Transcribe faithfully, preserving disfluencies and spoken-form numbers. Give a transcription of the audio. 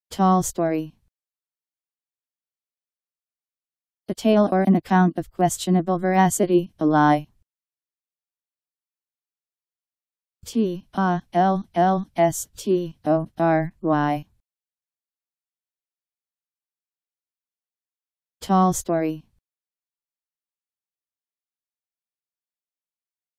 Tall story. A tale or an account of questionable veracity, a lie. T A L L S T O R Y. Tall story.